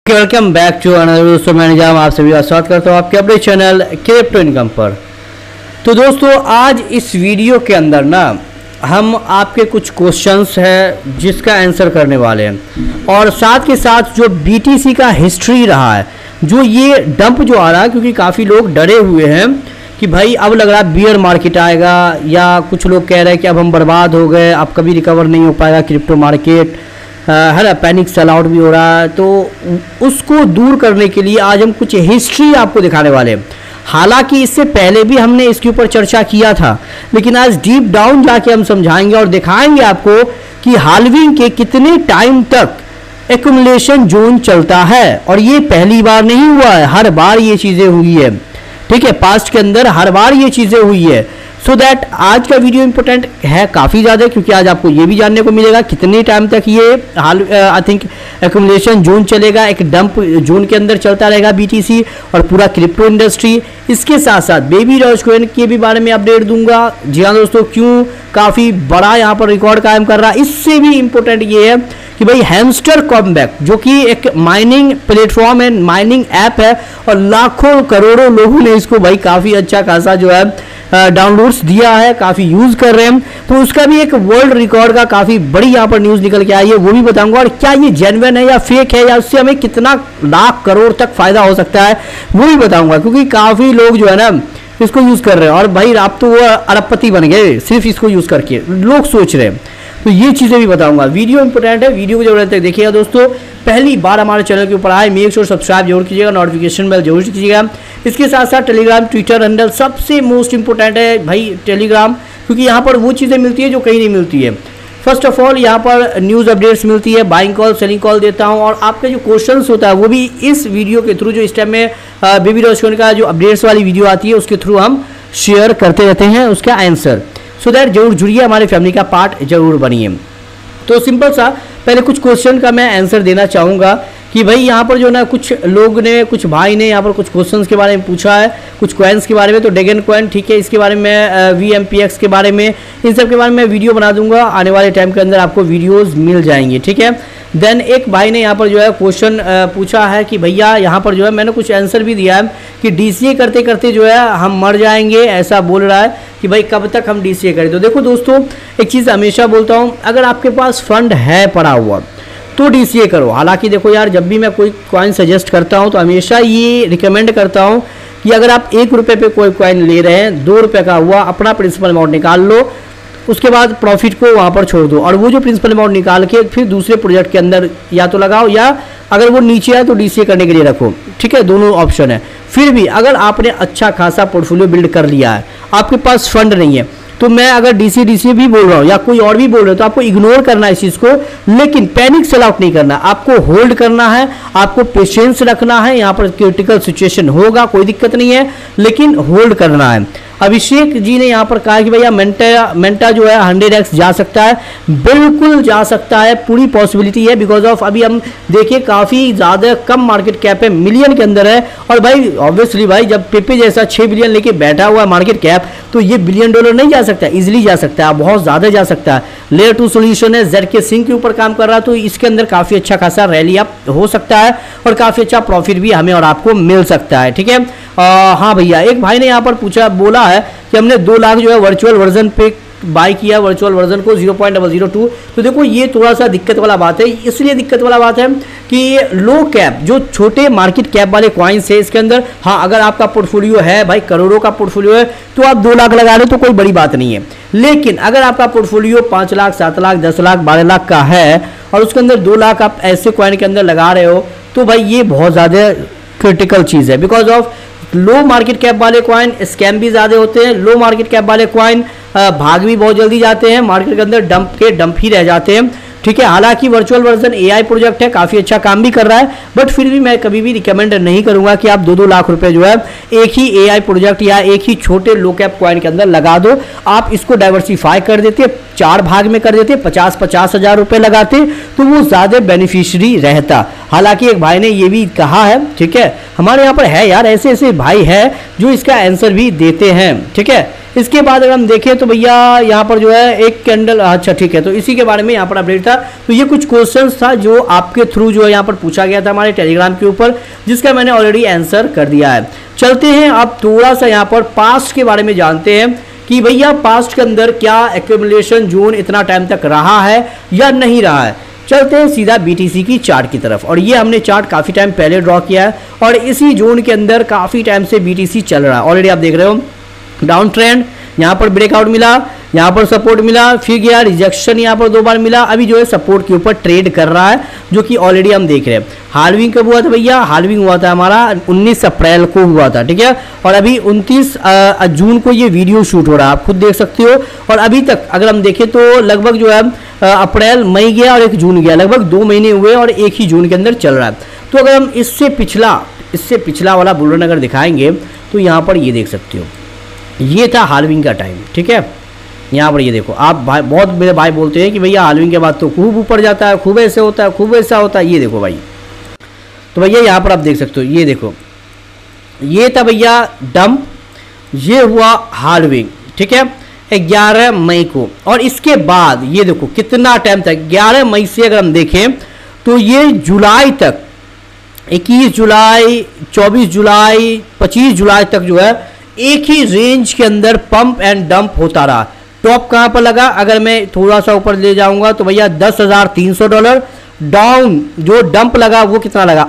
Welcome back to another दोस्तों, मैं निजाम आप सभी का स्वागत करता हूँ आपके अपने चैनल क्रिप्टो इनकम पर। तो दोस्तों आज इस वीडियो के अंदर ना हम आपके कुछ क्वेश्चंस है जिसका आंसर करने वाले हैं और साथ के साथ जो BTC का हिस्ट्री रहा है, जो ये डंप जो आ रहा है, क्योंकि काफ़ी लोग डरे हुए हैं कि भाई अब लग रहा है बियर मार्केट आएगा, या कुछ लोग कह रहे हैं कि अब हम बर्बाद हो गए, अब कभी रिकवर नहीं हो पाएगा क्रिप्टो मार्केट, है ना, पैनिक सेल आउट भी हो रहा है। तो उसको दूर करने के लिए आज हम कुछ हिस्ट्री आपको दिखाने वाले हैं। हालांकि इससे पहले भी हमने इसके ऊपर चर्चा किया था, लेकिन आज डीप डाउन जाके हम समझाएंगे और दिखाएंगे आपको कि हाल्विंग के कितने टाइम तक एक्युमुलेशन जोन चलता है। और ये पहली बार नहीं हुआ है, हर बार ये चीज़ें हुई है, ठीक है, पास्ट के अंदर हर बार ये चीज़ें हुई है। सो दैट आज का वीडियो इंपॉर्टेंट है काफ़ी ज़्यादा, क्योंकि आज आपको ये भी जानने को मिलेगा कितने टाइम तक ये आई थिंक एक्युमुलेशन जोन चलेगा, एक डंप जोन के अंदर चलता रहेगा BTC और पूरा क्रिप्टो इंडस्ट्री। इसके साथ साथ बेबी डॉजकॉइन के भी बारे में अपडेट दूंगा। जी हाँ दोस्तों, क्यों काफ़ी बड़ा यहाँ पर रिकॉर्ड कायम कर रहा है। इससे भी इम्पोर्टेंट ये है कि भाई हैमस्टर कॉमबैक, जो कि एक माइनिंग प्लेटफॉर्म है, माइनिंग ऐप है, और लाखों करोड़ों लोगों ने इसको भाई काफ़ी अच्छा खासा जो है डाउनलोड्स दिया है, काफ़ी यूज़ कर रहे हैं। तो उसका भी एक वर्ल्ड रिकॉर्ड का काफ़ी बड़ी यहाँ पर न्यूज़ निकल के आई है, वो भी बताऊंगा। और क्या ये जेन्युइन है या फेक है, या उससे हमें कितना लाख करोड़ तक फायदा हो सकता है, वो भी बताऊंगा। क्योंकि काफ़ी लोग जो है ना इसको यूज़ कर रहे हैं, और भाई आप तो वो अरबपति बन गए सिर्फ इसको यूज़ करके, लोग सोच रहे हैं। तो ये चीज़ें भी बताऊंगा। वीडियो इंपॉर्टेंट है, वीडियो को जरूर तक देखिएगा दोस्तों। पहली बार हमारे चैनल के ऊपर आए, मेक श्योर सब्सक्राइब जरूर कीजिएगा, नोटिफिकेशन बेल जरूर कीजिएगा। इसके साथ साथ टेलीग्राम, ट्विटर हैंडल सबसे मोस्ट इंपॉर्टेंट है भाई टेलीग्राम, क्योंकि यहाँ पर वो चीज़ें मिलती है जो कहीं नहीं मिलती है। फर्स्ट ऑफ ऑल यहाँ पर न्यूज़ अपडेट्स मिलती है, बाइंग कॉल सेलिंग कॉल देता हूँ, और आपके जो क्वेश्चंस होता है वो भी इस वीडियो के थ्रू, जो इस टाइम में बेबी डॉजकॉइन का जो अपडेट्स वाली वीडियो आती है उसके थ्रू हम शेयर करते रहते हैं उसका आंसर। सो दैट जरूर जुड़िए, हमारे फैमिली का पार्ट जरूर बनिए। तो सिंपल सा पहले कुछ क्वेश्चन का मैं आंसर देना चाहूँगा कि भाई यहाँ पर जो ना कुछ लोग ने, कुछ भाई ने यहाँ पर कुछ क्वेश्चंस के बारे में पूछा है, कुछ कॉइन्स के बारे में। तो डेगन कॉइन, ठीक है, इसके बारे में VMPX के बारे में, इन सब के बारे में वीडियो बना दूंगा। आने वाले टाइम के अंदर आपको वीडियोस मिल जाएंगे, ठीक है। देन एक भाई ने यहाँ पर जो है क्वेश्चन पूछा है कि भैया यहाँ पर जो है मैंने कुछ आंसर भी दिया है कि DCA करते करते जो है हम मर जाएंगे, ऐसा बोल रहा है कि भाई कब तक हम DCA करें। तो देखो दोस्तों, एक चीज़ हमेशा बोलता हूँ, अगर आपके पास फंड है पड़ा हुआ तो DCA करो। हालांकि देखो यार, जब भी मैं कोई कॉइन सजेस्ट करता हूँ तो हमेशा ये रिकमेंड करता हूँ कि अगर आप 1 रुपये पे कोई कॉइन ले रहे हैं, 2 रुपये का हुआ, अपना प्रिंसिपल अमाउंट निकाल लो, उसके बाद प्रॉफिट को वहाँ पर छोड़ दो, और वो जो प्रिंसिपल अमाउंट निकाल के फिर दूसरे प्रोजेक्ट के अंदर या तो लगाओ, या अगर वो नीचे आए तो DCA करने के लिए रखो, ठीक है, दोनों ऑप्शन है। फिर भी अगर आपने अच्छा खासा पोर्टफोलियो बिल्ड कर लिया है, आपके पास फंड नहीं है, तो मैं अगर DCA भी बोल रहा हूँ या कोई और भी बोल रहे हो तो आपको इग्नोर करना है इस चीज़ को, लेकिन पैनिक सेल आउट नहीं करना, आपको होल्ड करना है, आपको पेशेंस रखना है। यहाँ पर क्रिटिकल सिचुएशन होगा, कोई दिक्कत नहीं है, लेकिन होल्ड करना है। अभिषेक जी ने यहाँ पर कहा कि भैया मेंटा जो है 100x जा सकता है, बिल्कुल जा सकता है, पूरी पॉसिबिलिटी है। बिकॉज ऑफ अभी हम देखिए काफ़ी ज़्यादा कम मार्केट कैप है, मिलियन के अंदर है, और भाई ऑब्वियसली भाई जब पेपे जैसा 6 बिलियन लेके बैठा हुआ है मार्केट कैप, तो ये बिलियन डॉलर नहीं जा सकता, इजिली जा सकता है, बहुत ज़्यादा जा सकता है। लेयर 2 सोल्यूशन है, ZK सिंह के ऊपर काम कर रहा है, तो इसके अंदर काफ़ी अच्छा खासा रैली अप हो सकता है, और काफ़ी अच्छा प्रॉफिट भी हमें और आपको मिल सकता है, ठीक है। हाँ भैया, एक भाई ने यहाँ पर बोला है कि हमने 2 लाख जो है वर्चुअल वर्जन पे बाय किया, वर्चुअल वर्जन को 0.002। तो देखो ये थोड़ा सा दिक्कत वाला बात है। इसलिए दिक्कत वाला बात है कि लो कैप, जो छोटे मार्केट कैप वाले कॉइन्स है इसके अंदर, हाँ अगर आपका पोर्टफोलियो है भाई, करोड़ों का पोर्टफोलियो है, तो आप 2 लाख लगा लो तो कोई बड़ी बात नहीं है। लेकिन अगर आपका पोर्टफोलियो 5 लाख, 7 लाख, 10 लाख, 12 लाख का है, और उसके अंदर 2 लाख आप ऐसे कॉइन के अंदर लगा रहे हो, तो भाई ये बहुत ज़्यादा क्रिटिकल चीज़ है। Because of low market cap वाले कॉइन स्कैम भी ज़्यादा होते हैं, लो मार्केट कैप वाले कॉइन भाग भी बहुत जल्दी जाते हैं, मार्केट के अंदर डंप ही रह जाते हैं, ठीक है। हालांकि वर्चुअल वर्जन AI प्रोजेक्ट है, काफ़ी अच्छा काम भी कर रहा है, बट फिर भी मैं कभी भी रिकमेंड नहीं करूंगा कि आप 2-2 लाख रुपए जो है एक ही AI प्रोजेक्ट या एक ही छोटे लो कैप कॉइन के अंदर लगा दो। आप इसको डाइवर्सिफाई कर देते, 4 भाग में कर देते, 50-50 हज़ार रुपये लगाते, तो वो ज़्यादा बेनिफिशियरी रहता। हालांकि एक भाई ने ये भी कहा है, ठीक है, हमारे यहाँ पर है यार, ऐसे ऐसे भाई है जो इसका आंसर भी देते हैं, ठीक है। इसके बाद अगर हम देखें तो भैया यहाँ पर जो है एक कैंडल, अच्छा ठीक है, तो इसी के बारे में यहाँ पर अपडेट था। तो ये कुछ क्वेश्चंस था जो आपके थ्रू जो है यहाँ पर पूछा गया था हमारे टेलीग्राम के ऊपर, जिसका मैंने ऑलरेडी आंसर कर दिया है। चलते हैं अब थोड़ा सा यहाँ पर पास्ट के बारे में जानते हैं कि भैया पास्ट के अंदर क्या एक्यूमुलेशन जोन इतना टाइम तक रहा है या नहीं रहा है। चलते हैं सीधा BTC की चार्ट की तरफ, और ये हमने चार्ट काफ़ी टाइम पहले ड्रॉ किया है और इसी जोन के अंदर काफ़ी टाइम से BTC चल रहा है। ऑलरेडी आप देख रहे हो डाउन ट्रेंड, यहाँ पर ब्रेकआउट मिला, यहाँ पर सपोर्ट मिला, फिर गया रिजेक्शन, यहाँ पर 2 बार मिला, अभी जो है सपोर्ट के ऊपर ट्रेड कर रहा है, जो कि ऑलरेडी हम देख रहे हैं। हाल्विंग कब हुआ था भैया? हाल्विंग हुआ था हमारा 19 अप्रैल को हुआ था, ठीक है, और अभी 29 जून को ये वीडियो शूट हो रहा है, आप खुद देख सकते हो। और अभी तक अगर हम देखें तो लगभग जो है अप्रैल, मई गया और 1 जून गया, लगभग 2 महीने हुए और एक ही जून के अंदर चल रहा है। तो अगर हम इससे पिछला वाला बुल रन अगर दिखाएंगे तो यहाँ पर ये देख सकते हो, ये था हाल्विंग का टाइम, ठीक है। यहाँ पर ये देखो, आप भाई, बहुत मेरे भाई बोलते हैं कि भैया हाल्विंग के बाद तो खूब ऊपर जाता है, खूब ऐसे होता है, खूब ऐसा होता है, ये देखो भाई। तो भैया यहाँ पर आप देख सकते हो, ये देखो, ये था भैया डंप, ये हुआ हाल्विंग, ठीक है, 11 मई को। और इसके बाद ये देखो कितना टाइम तक, 11 मई से अगर हम देखें तो ये जुलाई तक, 21 जुलाई, 24 जुलाई, 25 जुलाई तक जो है एक ही रेंज के अंदर पंप एंड डंप होता रहा। टॉप कहाँ पर लगा, अगर मैं थोड़ा सा ऊपर ले जाऊंगा तो भैया $10,300। डाउन जो डंप लगा वो कितना लगा,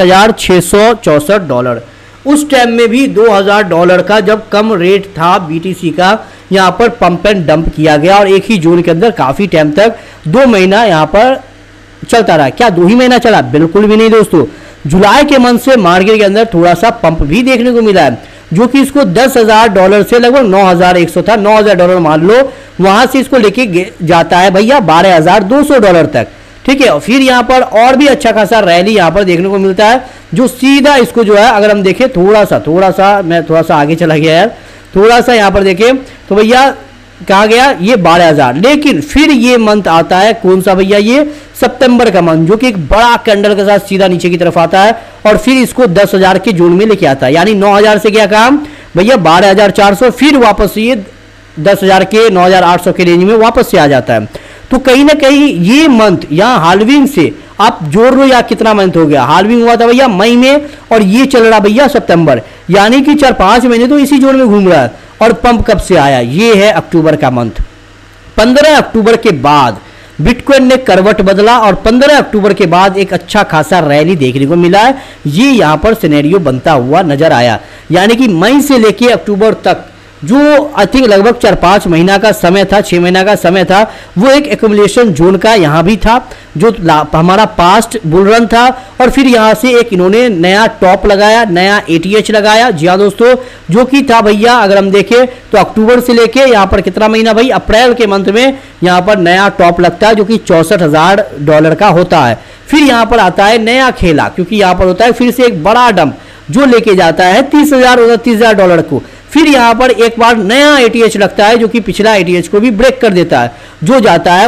$8,664। उस टाइम में भी $2,000 का जब कम रेट था BTC का, यहाँ पर पंप एंड डंप किया गया और एक ही जोन के अंदर काफ़ी टाइम तक 2 महीना यहाँ पर चलता रहा। क्या 2 ही महीना चला? बिल्कुल भी नहीं दोस्तों। जुलाई के मंथ से मार्केट के अंदर थोड़ा सा पंप भी देखने को मिला है, जो कि इसको $10,000 से लगभग $9,100 था, $9,000 मान लो, वहां से इसको लेके जाता है भैया $12,200 तक, ठीक है। फिर यहाँ पर और भी अच्छा खासा रैली यहाँ पर देखने को मिलता है, जो सीधा इसको जो है अगर हम देखें थोड़ा सा मैं थोड़ा सा आगे चला गया यार, थोड़ा सा यहाँ पर देखें तो भैया कहा गया ये 12,000। लेकिन फिर ये मंथ आता है कौन सा भैया, ये सितंबर का मंथ, जो कि एक बड़ा कैंडल के साथ सीधा नीचे की तरफ आता है और फिर इसको 10,000 के जोन में लेके आता है। यानी 9,000 से क्या काम भैया 12,400, फिर वापस ये 10,000 के 9,800 के रेंज में वापस से आ जाता है। तो कहीं ना कहीं ये मंथ यहाँ हाल्विंग से आप जोड़ लो या कितना मंथ हो गया, हाल्विंग हुआ था भैया मई में और ये चल रहा भैया सितंबर, यानी कि 4-5 महीने तो इसी जोन में घूम रहा है। और पंप कब से आया, ये है अक्टूबर का मंथ। 15 अक्टूबर के बाद बिटकॉइन ने करवट बदला और 15 अक्टूबर के बाद एक अच्छा खासा रैली देखने को मिला है। ये यहाँ पर सिनेरियो बनता हुआ नजर आया, यानी कि मई से लेके अक्टूबर तक जो आई थिंक लगभग 4-5 महीना का समय था, 6 महीना का समय था, वो एक एक्यूमुलेशन जोन का यहाँ भी था, जो हमारा पास्ट बुल रन था। और फिर यहाँ से एक इन्होंने नया टॉप लगाया, नया ATH लगाया, जी हाँ दोस्तों, जो कि था भैया अगर हम देखें तो अक्टूबर से लेके यहाँ पर कितना महीना भाई, अप्रैल के मंथ में यहाँ पर नया टॉप लगता है, जो कि $64,000 का होता है। फिर यहाँ पर आता है नया खेला, क्योंकि यहाँ पर होता है फिर से एक बड़ा डंप जो लेके जाता है $30,000 को। फिर यहाँ पर एक बार नया ATH लगता है, जो कि पिछला ATH को भी ब्रेक कर देता है, जो जाता है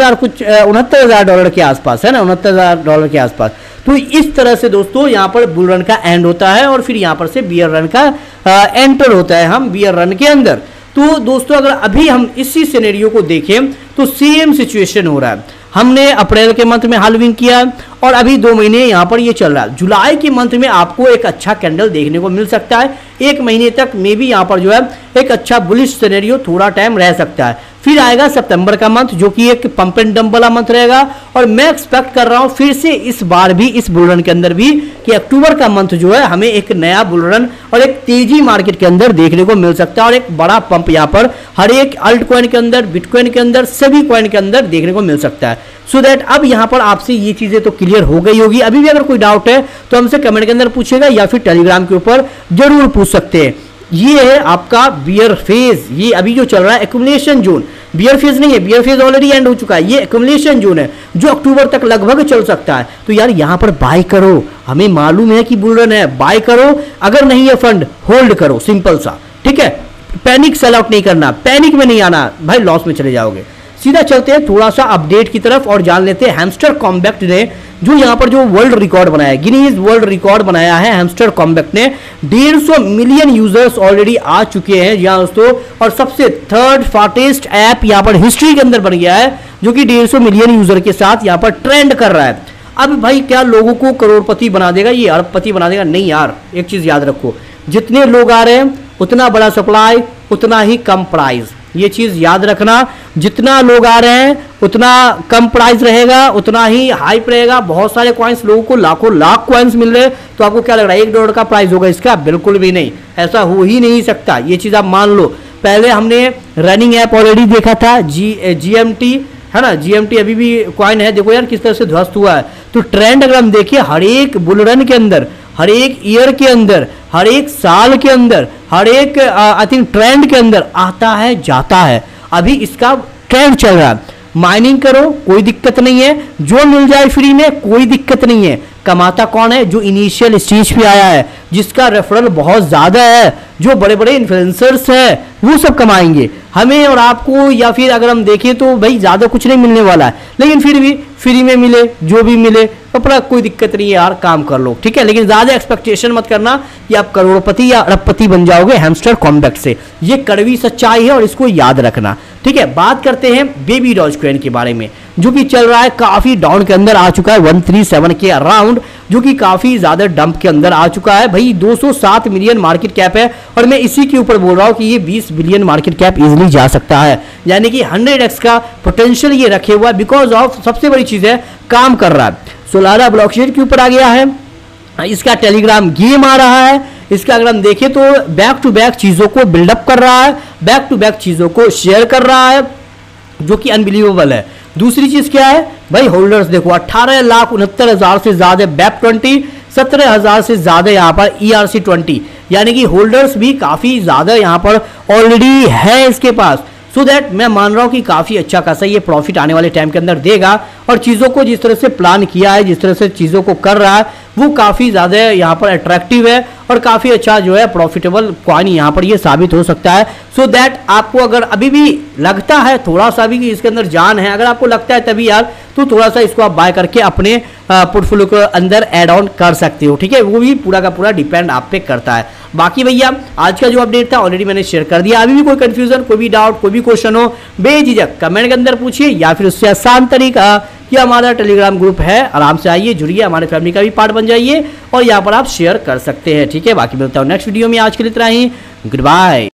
69,000 के आसपास, है ना, $69,000 के आसपास। तो इस तरह से दोस्तों यहाँ पर बुल रन का एंड होता है और फिर यहाँ पर से बियर रन का एंटर होता है हम बियर रन के अंदर। तो दोस्तों अगर अभी हम इसी सिनेरियो को देखें तो सेम सिचुएशन हो रहा है। हमने अप्रैल के मंथ में हाल्विंग किया और अभी 2 महीने यहाँ पर ये चल रहा है। जुलाई के मंथ में आपको एक अच्छा कैंडल देखने को मिल सकता है, 1 महीने तक मे भी यहाँ पर जो है एक अच्छा बुलिश सिनेरियो थोड़ा टाइम रह सकता है। फिर आएगा सितंबर का मंथ, जो कि एक पंप एंड डंप वाला मंथ रहेगा और मैं एक्सपेक्ट कर रहा हूँ फिर से इस बार भी इस बुल रन के अंदर भी कि अक्टूबर का मंथ जो है हमें एक नया बुल रन और एक तेजी मार्केट के अंदर देखने को मिल सकता है और एक बड़ा पंप यहाँ पर हर एक अल्ट कॉइन के अंदर, बिटकॉइन के अंदर, सभी कॉइन के अंदर देखने को मिल सकता है। सो दैट अब यहाँ पर आपसे ये चीजें तो क्लियर हो गई होगी। अभी भी अगर कोई डाउट है तो हमसे कमेंट के अंदर पूछेगा या फिर टेलीग्राम के ऊपर जरूर पूछ सकते हैं। ये है आपका बियर फेज, ये अभी जो चल रहा है एक्यूमुलेशन जोन, बियर फेज नहीं है, बियर फेज ऑलरेडी एंड हो चुका है, ये एक्यूमुलेशन जोन है जो अक्टूबर तक लगभग चल सकता है। तो यार यहाँ पर बाय करो, हमें मालूम है कि बुल रन है, बाय करो, अगर नहीं है फंड होल्ड करो, सिंपल सा, ठीक है। पैनिक सेल आउट नहीं करना, पैनिक में नहीं आना भाई, लॉस में चले जाओगे। सीधा चलते हैं थोड़ा सा अपडेट की तरफ और जान लेते हैं हैमस्टर कॉम्बैक्ट ने जो यहाँ पर जो वर्ल्ड रिकॉर्ड बनाया है, गिनीज वर्ल्ड रिकॉर्ड बनाया है हैमस्टर कॉम्बैक्ट ने। 150 मिलियन यूजर्स ऑलरेडी आ चुके हैं यहाँ दोस्तों, और सबसे थर्ड फास्टेस्ट ऐप यहाँ पर हिस्ट्री के अंदर बन गया है, जो कि 150 मिलियन यूजर के साथ यहाँ पर ट्रेंड कर रहा है। अब भाई क्या लोगों को करोड़पति बना देगा, ये अरबपति बना देगा? नहीं यार, एक चीज याद रखो, जितने लोग आ रहे हैं उतना बड़ा सप्लाई उतना ही कम प्राइस, ये चीज याद रखना। जितना लोग आ रहे हैं उतना कम प्राइस रहेगा, उतना ही हाइप रहेगा। बहुत सारे कॉइन्स, लोगों को लाखों लाख कॉइन्स मिल रहे हैं, तो आपको क्या लग रहा है $1 का प्राइस होगा इसका? बिल्कुल भी नहीं, ऐसा हो ही नहीं सकता, ये चीज आप मान लो। पहले हमने रनिंग ऐप ऑलरेडी देखा था, GMT है ना, GMT अभी भी कॉइन है, देखो यार किस तरह से ध्वस्त हुआ है। तो ट्रेंड अगर हम देखिए, हर एक बुल रन के अंदर, हर एक ईयर के अंदर, हर एक साल के अंदर, हर एक आई थिंक ट्रेंड के अंदर आता है जाता है। अभी इसका ट्रेंड चल रहा है। माइनिंग करो कोई दिक्कत नहीं है, जो मिल जाए फ्री में कोई दिक्कत नहीं है। कमाता कौन है? जो इनिशियल स्टेज पे आया है, जिसका रेफरल बहुत ज्यादा है, जो बड़े बड़े इन्फ्लुएंसर्स हैं, वो सब कमाएंगे। हमें और आपको, या फिर अगर हम देखें तो भाई ज्यादा कुछ नहीं मिलने वाला है, लेकिन फिर भी फ्री में मिले जो भी मिले, अपना कोई दिक्कत नहीं है यार, काम कर लो, ठीक है। लेकिन ज्यादा एक्सपेक्टेशन मत करना कि आप करोड़पति या अरबपति बन जाओगे हैमस्टर कॉम्बैक्ट से, ये कड़वी सच्चाई है और इसको याद रखना, ठीक है। बात करते हैं बेबी डॉज कॉइन के बारे में, जो कि चल रहा है काफी डाउन के अंदर आ चुका है, 137 के अराउंड, जो कि काफी ज्यादा डंप के अंदर आ चुका है भाई। 207 मिलियन मार्केट कैप है, और मैं इसी के ऊपर बोल रहा हूं कि ये 20 बिलियन मार्केट कैप इजीली जा सकता है, यानी कि 100x का पोटेंशियल ये रखे हुआ है। बिकॉज ऑफ सबसे बड़ी चीज है, काम कर रहा है, सोलारा ब्लॉकचेन के ऊपर आ गया है, इसका टेलीग्राम गेम आ रहा है, इसका अगर हम देखें तो बैक टू बैक चीजों को बिल्डअप कर रहा है, बैक टू बैक चीजों को शेयर कर रहा है, जो कि अनबिलीवेबल है। दूसरी चीज क्या है भाई, होल्डर्स देखो 18,69,000 से ज्यादा बैप 20, 17,000 से ज्यादा यहाँ पर ERC20, यानी कि होल्डर्स भी काफी ज्यादा यहाँ पर ऑलरेडी है इसके पास। सो दैट मैं मान रहा हूं कि काफी अच्छा खासा ये प्रॉफिट आने वाले टाइम के अंदर देगा, और चीजों को जिस तरह से प्लान किया है, जिस तरह से चीजों को कर रहा है, वो काफी ज्यादा यहाँ पर अट्रैक्टिव है, और काफी अच्छा जो है प्रॉफिटेबल कॉइन यहाँ पर ये साबित हो सकता है। सो दैट आपको अगर अभी भी लगता है थोड़ा सा भी कि इसके अंदर जान है, अगर आपको लगता है तभी यार, तो थोड़ा सा इसको आप बाय करके अपने पोर्टफोलियो के अंदर ऐड ऑन कर सकते हो, ठीक है। वो भी पूरा का पूरा डिपेंड आप पे करता है। बाकी भैया आज का जो अपडेट था ऑलरेडी मैंने शेयर कर दिया। अभी भी कोई कंफ्यूजन, कोई भी डाउट, कोई भी क्वेश्चन हो, बेझिझक कमेंट के अंदर पूछिए, या फिर उससे आसान तरीका कि हमारा टेलीग्राम ग्रुप है, आराम से आइए, जुड़िए, हमारे फैमिली का भी पार्ट बन जाइए, और यहाँ पर आप शेयर कर सकते हैं, ठीक है। बाकी मिलता हूँ नेक्स्ट वीडियो में, आज के लिए इतना ही, गुड बाय।